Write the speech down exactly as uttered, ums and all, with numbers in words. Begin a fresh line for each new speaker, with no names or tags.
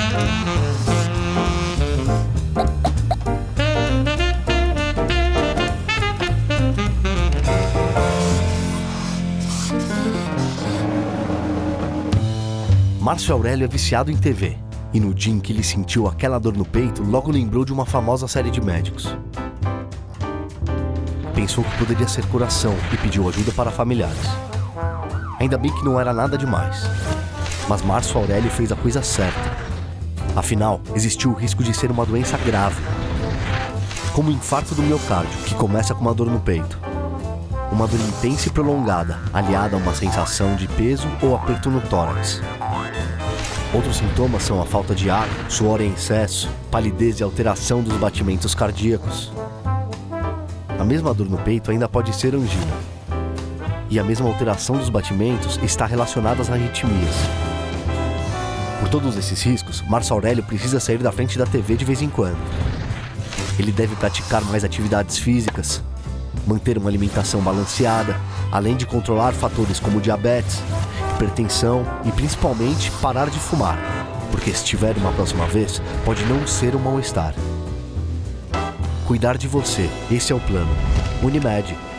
Márcio Aurélio é viciado em T V, e no dia em que ele sentiu aquela dor no peito, logo lembrou de uma famosa série de médicos. Pensou que poderia ser coração e pediu ajuda para familiares. Ainda bem que não era nada demais. Mas Márcio Aurélio fez a coisa certa. Afinal, existiu o risco de ser uma doença grave, como o infarto do miocárdio, que começa com uma dor no peito. Uma dor intensa e prolongada, aliada a uma sensação de peso ou aperto no tórax. Outros sintomas são a falta de ar, suor em excesso, palidez e alteração dos batimentos cardíacos. A mesma dor no peito ainda pode ser angina. E a mesma alteração dos batimentos está relacionada às arritmias. Por todos esses riscos, Márcio Aurélio precisa sair da frente da T V de vez em quando. Ele deve praticar mais atividades físicas, manter uma alimentação balanceada, além de controlar fatores como diabetes, hipertensão e principalmente parar de fumar, porque se tiver uma próxima vez, pode não ser um mal-estar. Cuidar de você, esse é o plano. Unimed.